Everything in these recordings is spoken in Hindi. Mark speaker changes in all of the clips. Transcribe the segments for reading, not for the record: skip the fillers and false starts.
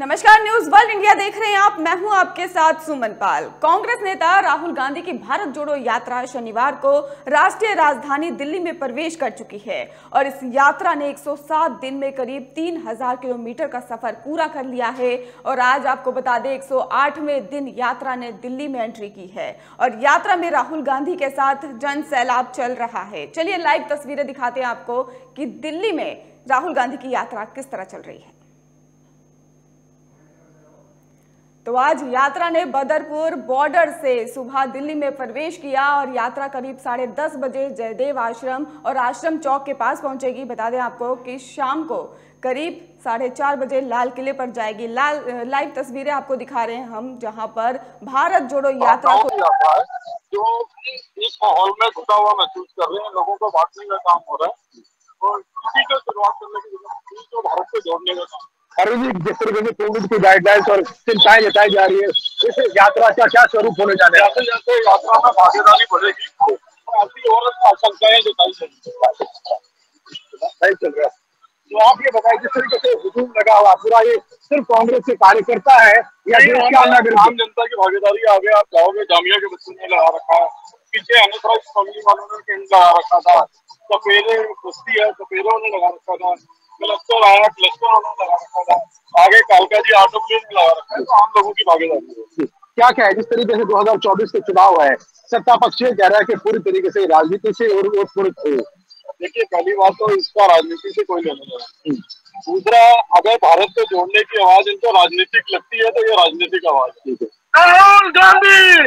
Speaker 1: नमस्कार, न्यूज वर्ल्ड इंडिया देख रहे हैं आप। मैं हूं आपके साथ सुमन पाल। कांग्रेस नेता राहुल गांधी की भारत जोड़ो यात्रा शनिवार को राष्ट्रीय राजधानी दिल्ली में प्रवेश कर चुकी है और इस यात्रा ने 107 दिन में करीब 3000 किलोमीटर का सफर पूरा कर लिया है। और आज आपको बता दें 108वें दिन यात्रा ने दिल्ली में एंट्री की है और यात्रा में राहुल गांधी के साथ जन सैलाब चल रहा है। चलिए लाइव तस्वीरें दिखाते हैं आपको कि दिल्ली में राहुल गांधी की यात्रा किस तरह चल रही है। तो आज यात्रा ने बदरपुर बॉर्डर से सुबह दिल्ली में प्रवेश किया और यात्रा करीब 10:30 बजे जयदेव आश्रम और आश्रम चौक के पास पहुंचेगी। बता दें आपको कि शाम को करीब 4:30 बजे लाल किले पर जाएगी। लाइव तस्वीरें आपको दिखा रहे हैं हम, जहां पर भारत जोड़ो यात्रा को
Speaker 2: जो इस माहौल में घुटा हुआ महसूस कर रहे हैं, लोगों को बांटने का काम हो रहा है और किसी को शुरुआत करने की जरूरत तो भारत को जोड़ने का काम। अरे जी, जिस तरीके से कोविड की गाइडलाइंस और चिंताएं जताई जा रही है, इस यात्रा का क्या स्वरूप होने जा रहा है? जैसे यात्रा में भागीदारी बढ़ेगी और आशंकाएं जताई चल रहा है। तो आप ये बताइए, जिस तरीके से हुजूम लगा हुआ पूरा, ये सिर्फ कांग्रेस के कार्यकर्ता है या आम जनता की भागीदारी? आगे आप जाओगे, जामिया के बच्चों ने लगा रखा है, पीछे अनथराइज्ड फैमिली वालों ने टेंट लगा रखा था, सपेरे बस्ती है सपेरों ने लगा रखा था, क्लस्टर आया क्लस्टर उन्होंने लगा रखा था, आगे कालका जी ऑटो प्लेन लगा रखा है। तो आम लोगों की भागीदारी क्या क्या है? जिस तरीके से 2024 के चुनाव है, सत्ता पक्ष ये कह रहा है कि पूरी तरीके से राजनीति से और देखिए, पहली बात तो इसका राजनीति से कोई लेना नहीं। दूसरा, अगर भारत को जोड़ने की आवाज इनको राजनीतिक लगती है तो ये राजनीतिक आवाज है। राहुल गांधी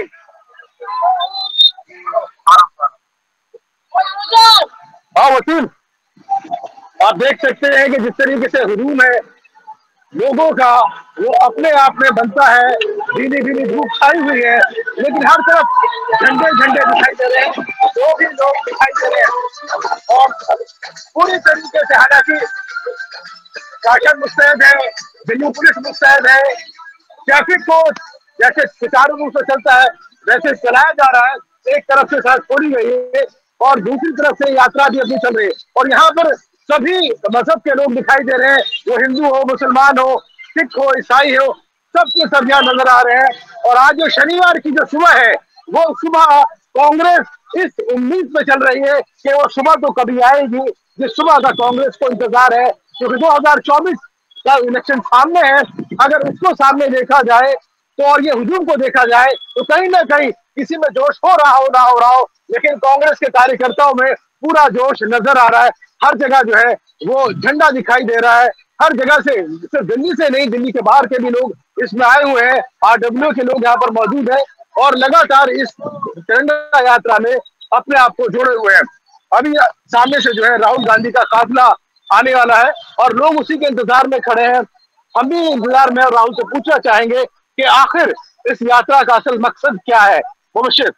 Speaker 2: हाँ वकील, आप देख सकते हैं कि जिस तरीके से हुजूम है लोगों का, वो अपने आप में बनता है। धीमी धीमी धूप छाई हुई है, लेकिन हर तरफ झंडे झंडे दिखाई दे रहे हैं, जो भी लोग दिखाई दे रहे हैं और पूरी तरीके से, हालांकि शासन मुस्तैद है, दिल्ली पुलिस मुस्तैद है, ट्रैफिक को जैसे सुचारू रूप से चलता है वैसे चलाया जा रहा है। एक तरफ से सड़क खोली गई है और दूसरी तरफ से यात्रा भी अपनी चल रही है और यहाँ पर सभी मजहब के लोग दिखाई दे रहे हैं, वो हिंदू हो, मुसलमान हो, सिख हो, ईसाई हो, सबके सब यहाँ नजर आ रहे हैं। और आज जो शनिवार की जो सुबह है, वो सुबह कांग्रेस इस उम्मीद पे चल रही है कि वो सुबह तो कभी आएगी जिस सुबह का कांग्रेस को इंतजार है, क्योंकि 2024 का इलेक्शन सामने है। अगर उसको सामने देखा जाए तो और ये हुजूम को देखा जाए तो कहीं ना कहीं किसी में जोश हो रहा हो ना हो रहा हो, लेकिन कांग्रेस के कार्यकर्ताओं में पूरा जोश नजर आ रहा है। हर जगह जो है वो झंडा दिखाई दे रहा है, हर जगह से, सिर्फ दिल्ली से नहीं, दिल्ली के बाहर के भी लोग इसमें आए हुए हैं। आरडब्ल्यू के लोग यहाँ पर मौजूद हैं और लगातार इस तिरंगा यात्रा में अपने आप को जोड़े हुए हैं। अभी सामने से जो है राहुल गांधी का काफिला आने वाला है और लोग उसी के इंतजार में खड़े हैं। हम भी इंतजार में और राहुल से पूछना चाहेंगे कि आखिर इस यात्रा का असल मकसद क्या है। मुबशिर,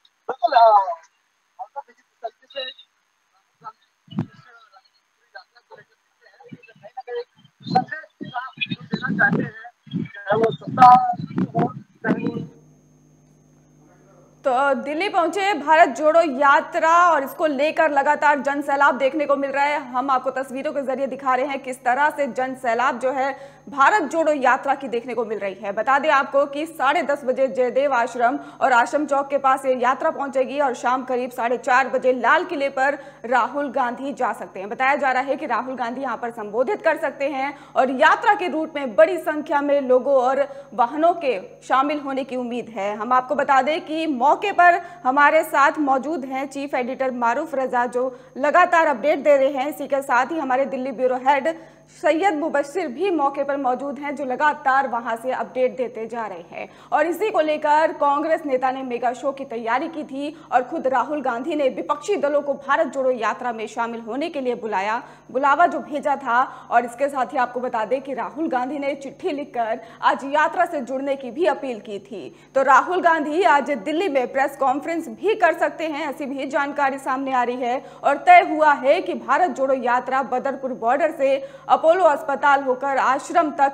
Speaker 1: तो दिल्ली पहुंचे भारत जोड़ो यात्रा और इसको लेकर लगातार जन सैलाब देखने को मिल रहा है। हम आपको तस्वीरों के जरिए दिखा रहे हैं किस तरह से जन सैलाब जो है भारत जोड़ो यात्रा की देखने को मिल रही है। बता दें आपको कि 10:30 बजे जयदेव आश्रम और आश्रम चौक के पास ये यात्रा पहुंचेगी और शाम करीब 4:30 बजे लाल किले पर राहुल गांधी जा सकते हैं। बताया जा रहा है कि राहुल गांधी यहां पर संबोधित कर सकते हैं और यात्रा के रूट में बड़ी संख्या में लोगों और वाहनों के शामिल होने की उम्मीद है। हम आपको बता दें कि मौके पर हमारे साथ मौजूद हैं चीफ एडिटर मारूफ रजा, जो लगातार अपडेट दे रहे हैं। इसी के साथ ही हमारे दिल्ली ब्यूरो हेड सैयद मुबशिर भी मौके पर मौजूद हैं, जो लगातार वहां से अपडेट देते जा रहे हैं। और इसी को लेकर कांग्रेस नेता ने मेगा शो की तैयारी की थी और खुद राहुल गांधी ने विपक्षी दलों को भारत जोड़ो यात्रा में शामिल होने के लिए बुलावा जो भेजा था। और इसके साथ ही आपको बता दें कि राहुल गांधी ने चिट्ठी लिखकर आज यात्रा से जुड़ने की भी अपील की थी। तो राहुल गांधी आज दिल्ली में प्रेस कॉन्फ्रेंस भी कर सकते हैं, ऐसी भी जानकारी सामने आ रही है। और तय हुआ है कि भारत जोड़ो यात्रा बदरपुर बॉर्डर से अपोलो अस्पताल होकर आश्रम तक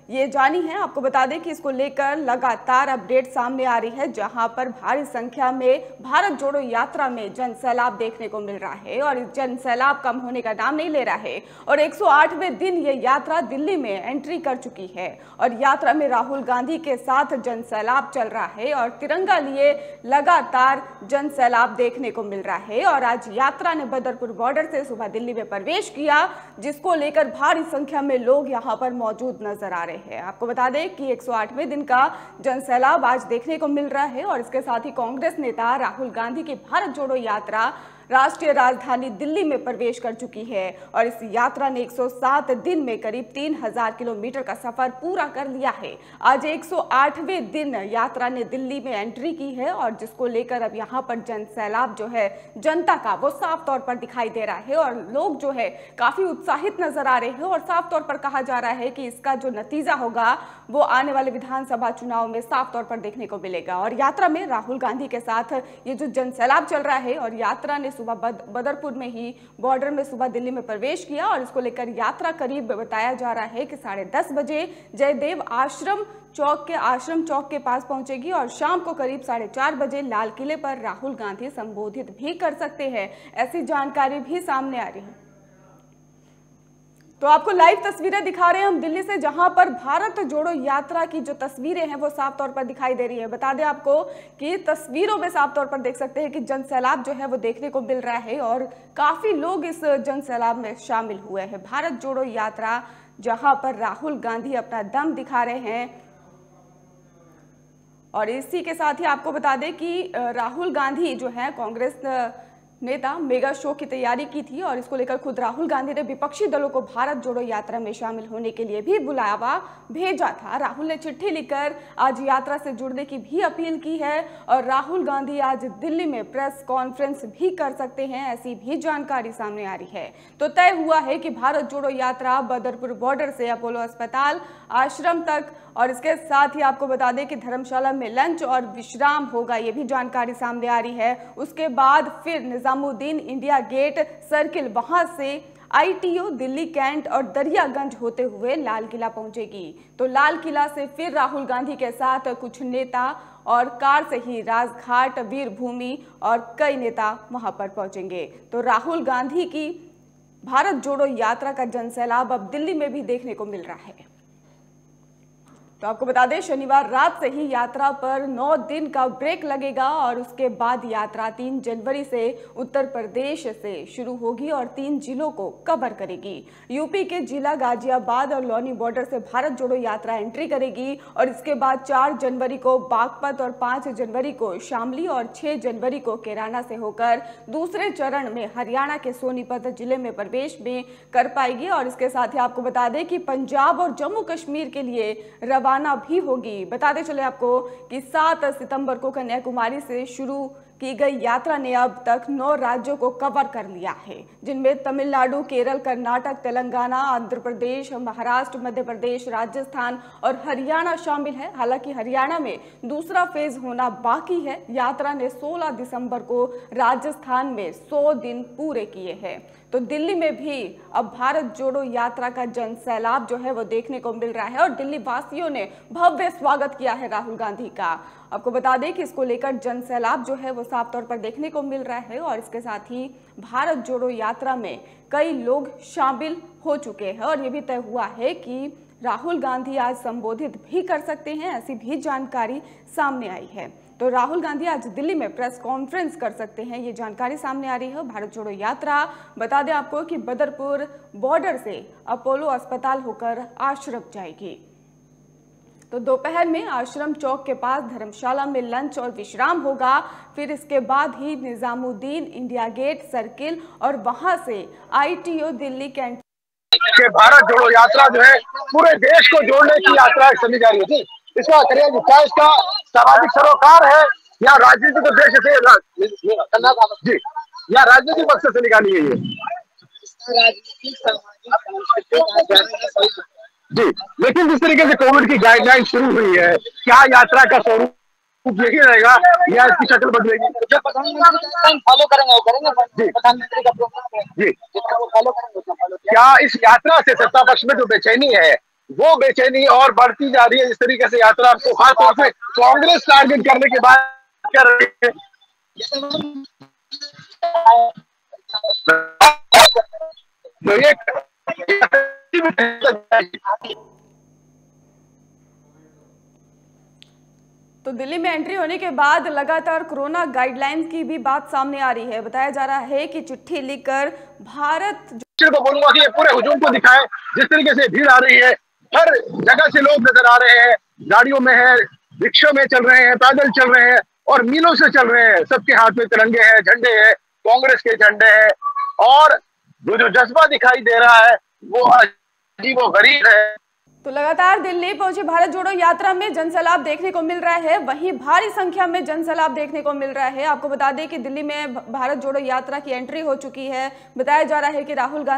Speaker 1: ये जानी है। आपको बता दें कि इसको लेकर लगातार अपडेट सामने आ रही है, जहां पर भारी संख्या में भारत जोड़ो यात्रा में जन सैलाब देखने को मिल रहा है और इस जन सैलाब कम होने का नाम नहीं ले रहा है। और 108वें दिन ये यात्रा दिल्ली में एंट्री कर चुकी है और यात्रा में राहुल गांधी के साथ जन सैलाब चल रहा है और तिरंगा लिए लगातार जन सैलाब देखने को मिल रहा है। और आज यात्रा ने बदरपुर बॉर्डर से सुबह दिल्ली में प्रवेश किया, जिसको लेकर भारी संख्या में लोग यहां पर मौजूद नजर आ रहे हैं। आपको बता दें कि 108वें दिन का जन सैलाब आज देखने को मिल रहा है और इसके साथ ही कांग्रेस नेता राहुल गांधी की भारत जोड़ो यात्रा राष्ट्रीय राजधानी दिल्ली में प्रवेश कर चुकी है और इस यात्रा ने 107 दिन में करीब 3000 किलोमीटर का सफर पूरा कर लिया है। आज 108वें दिन यात्रा ने दिल्ली में एंट्री की है और जिसको लेकर अब यहाँ पर जन सैलाब जो है जनता का वो साफ तौर पर दिखाई दे रहा है और लोग जो है काफी उत्साहित नजर आ रहे हैं और साफ तौर पर कहा जा रहा है कि इसका जो नतीजा होगा वो आने वाले विधानसभा चुनाव में साफ तौर पर देखने को मिलेगा। और यात्रा में राहुल गांधी के साथ ये जो जन सैलाब चल रहा है और यात्रा ने सुबह बदरपुर में ही बॉर्डर में सुबह दिल्ली में प्रवेश किया और इसको लेकर यात्रा करीब बताया जा रहा है कि 10:30 बजे जयदेव आश्रम चौक के पास पहुंचेगी और शाम को करीब 4:30 बजे लाल किले पर राहुल गांधी संबोधित भी कर सकते हैं। ऐसी जानकारी भी सामने आ रही है। तो आपको लाइव तस्वीरें दिखा रहे हैं हम दिल्ली से, जहां पर भारत जोड़ो यात्रा की जो तस्वीरें हैं वो साफ तौर पर दिखाई दे रही है। बता दें आपको कि तस्वीरों में साफ तौर पर देख सकते हैं कि जन सैलाब जो है वो देखने को मिल रहा है और काफी लोग इस जन सैलाब में शामिल हुए हैं। भारत जोड़ो यात्रा जहां पर राहुल गांधी अपना दम दिखा रहे हैं और इसी के साथ ही आपको बता दें कि राहुल गांधी जो है कांग्रेस नेता मेगा शो की तैयारी की थी और इसको लेकर खुद राहुल गांधी ने विपक्षी दलों को भारत जोड़ो यात्रा में शामिल होने के लिए भी बुलावा भेजा था। राहुल ने चिट्ठी लिखकर आज यात्रा से जुड़ने की भी अपील की है और राहुल गांधी आज दिल्ली में प्रेस कॉन्फ्रेंस भी कर सकते हैं, ऐसी भी जानकारी सामने आ रही है। तो तय हुआ है कि भारत जोड़ो यात्रा बदरपुर बॉर्डर से अपोलो अस्पताल आश्रम तक और इसके साथ ही आपको बता दें कि धर्मशाला में लंच और विश्राम होगा, ये भी जानकारी सामने आ रही है। उसके बाद फिर निजामुद्दीन इंडिया गेट सर्किल, वहां से ITO दिल्ली कैंट और दरियागंज होते हुए लाल किला पहुंचेगी। तो लाल किला से फिर राहुल गांधी के साथ कुछ नेता और कार से ही राजघाट, वीरभूमि और कई नेता वहां पर पहुंचेंगे। तो राहुल गांधी की भारत जोड़ो यात्रा का जनसैलाब अब दिल्ली में भी देखने को मिल रहा है। तो आपको बता दें शनिवार रात से ही यात्रा पर 9 दिन का ब्रेक लगेगा और उसके बाद यात्रा 3 जनवरी से उत्तर प्रदेश से शुरू होगी और 3 जिलों को कवर करेगी। यूपी के जिला गाजियाबाद और लौनी बॉर्डर से भारत जोड़ो यात्रा एंट्री करेगी और इसके बाद 4 जनवरी को बागपत और 5 जनवरी को शामली और 6 जनवरी को कैराना से होकर दूसरे चरण में हरियाणा के सोनीपत जिले में प्रवेश में कर पाएगी। और इसके साथ ही आपको बता दें कि पंजाब और जम्मू कश्मीर के लिए रवाना भी होगी। बताते चले आपको कि 7 सितंबर को कन्याकुमारी से शुरू की गई यात्रा ने अब तक 9 राज्यों को कवर कर लिया है, जिनमें तमिलनाडु, केरल, कर्नाटक, तेलंगाना, आंध्र प्रदेश, महाराष्ट्र, मध्य प्रदेश, राजस्थान और हरियाणा शामिल है। हालांकि हरियाणा में दूसरा फेज होना बाकी है। यात्रा ने 16 दिसंबर को राजस्थान में 100 दिन पूरे किए हैं। तो दिल्ली में भी अब भारत जोड़ो यात्रा का जन सैलाब जो है वो देखने को मिल रहा है और दिल्ली वासियों ने भव्य स्वागत किया है राहुल गांधी का। आपको बता दें कि इसको लेकर जन सैलाब जो है वो साफ तौर पर देखने को मिल रहा है और इसके साथ ही भारत जोड़ो यात्रा में कई लोग शामिल हो चुके हैं और ये भी तय हुआ है कि राहुल गांधी आज संबोधित भी कर सकते हैं, ऐसी भी जानकारी सामने आई है। तो राहुल गांधी आज दिल्ली में प्रेस कॉन्फ्रेंस कर सकते हैं, ये जानकारी सामने आ रही है। भारत जोड़ो यात्रा बता दें आपको कि बदरपुर बॉर्डर से अपोलो अस्पताल होकर आश्रम जाएगी। तो दोपहर में आश्रम चौक के पास धर्मशाला में लंच और विश्राम होगा। फिर इसके बाद ही निजामुद्दीन इंडिया गेट सर्किल और वहां से ITO दिल्ली कैंट
Speaker 2: के भारत जोड़ो यात्रा जो है पूरे देश को जोड़ने की यात्रा समझी जा रही थी। इसका करेंगे क्या, इसका सामाजिक सरोकार है या राजनीतिक उद्देश्य से जी या राजनीतिक मकसद से निकाली गई है जी। लेकिन जिस तरीके से कोविड की गाइडलाइन शुरू हुई है, क्या यात्रा का स्वरूप यही रहेगा या इसकी शक्ल बदलेगी? जो प्रधानमंत्री फॉलो करेंगे वो करेंगे जी, प्रधानमंत्री का प्रोग्राम है जी, जितना वो फॉलो करेंगे उतना फॉलो। क्या इस यात्रा से सत्ता पक्ष में जो बेचैनी है वो बेचैनी और बढ़ती जा रही है। जिस तरीके से यात्रा को खासतौर से कांग्रेस टारगेट करने के बाद कर रही है, तो ये
Speaker 1: तो दिल्ली में एंट्री होने के बाद लगातार कोरोना गाइडलाइंस की भी बात सामने आ रही है। बताया जा रहा है कि चिट्ठी लिखकर भारत
Speaker 2: को बोलूंगा कि ये पूरे हुजूम को दिखाएं। जिस तरीके से भीड़ आ रही है, हर जगह से लोग नजर आ रहे हैं, गाड़ियों में है, रिक्शों में चल रहे हैं, पैदल चल रहे हैं और मीलों से चल रहे हैं। सबके हाथ में तिरंगे हैं, झंडे हैं, कांग्रेस के झंडे हैं और जो जज्बा दिखाई दे रहा है वो अजीब व गरीब है।
Speaker 1: तो लगातार दिल्ली पहुंचे भारत जोड़ो यात्रा में जनसैलाब देखने को मिल रहा है, वहीं भारी संख्या में जनसैलाब देखने को मिल रहा है। आपको बता दें कि दिल्ली में भारत जोड़ो यात्रा की एंट्री हो चुकी है। बताया जा रहा है कि राहुल गांधी